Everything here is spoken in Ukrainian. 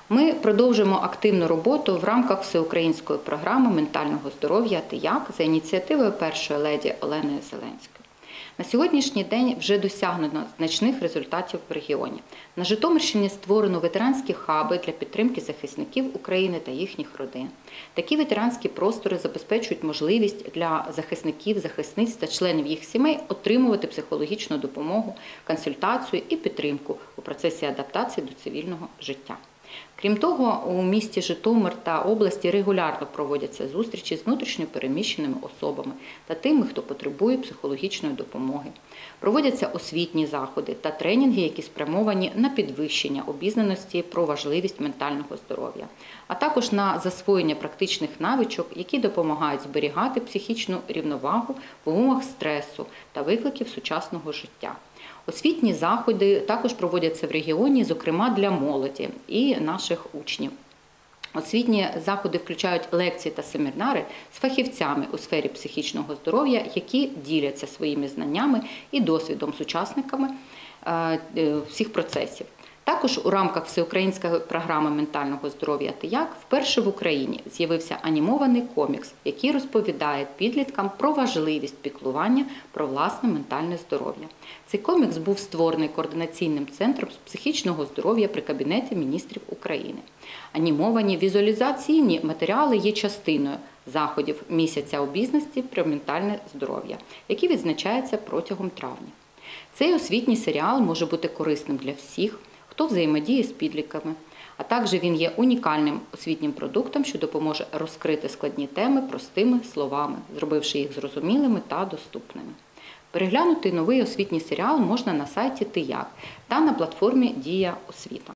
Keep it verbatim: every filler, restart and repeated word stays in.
Ми продовжуємо активну роботу в рамках всеукраїнської програми ментального здоров'я «ТИЯК» за ініціативою першої леді Олени Зеленської. На сьогоднішній день вже досягнено значних результатів в регіоні. На Житомирщині створено ветеранські хаби для підтримки захисників України та їхніх родин. Такі ветеранські простори забезпечують можливість для захисників, захисниць та членів їх сімей отримувати психологічну допомогу, консультацію і підтримку у процесі адаптації до цивільного життя. Крім того, у місті Житомир та області регулярно проводяться зустрічі з внутрішньо переміщеними особами та тими, хто потребує психологічної допомоги. Проводяться освітні заходи та тренінги, які спрямовані на підвищення обізнаності про важливість ментального здоров'я, а також на засвоєння практичних навичок, які допомагають зберігати психічну рівновагу в умовах стресу та викликів сучасного життя. Освітні заходи також проводяться в регіоні, зокрема для молоді і наших учнів. Освітні заходи включають лекції та семінари з фахівцями у сфері психічного здоров'я, які діляться своїми знаннями і досвідом з учасниками всіх процесів. Також у рамках всеукраїнської програми ментального здоров'я «ТИЯК» вперше в Україні з'явився анімований комікс, який розповідає підліткам про важливість піклування про власне ментальне здоров'я. Цей комікс був створений Координаційним центром з психічного здоров'я при Кабінеті міністрів України. Анімовані візуалізаційні матеріали є частиною заходів місяця обізнаності про ментальне здоров'я, які відзначаються протягом травня. Цей освітній серіал може бути корисним для всіх, хто взаємодіє з підлітками, а також він є унікальним освітнім продуктом, що допоможе розкрити складні теми простими словами, зробивши їх зрозумілими та доступними. Переглянути новий освітній серіал можна на сайті «ТИЯК» та на платформі «Дія освіта».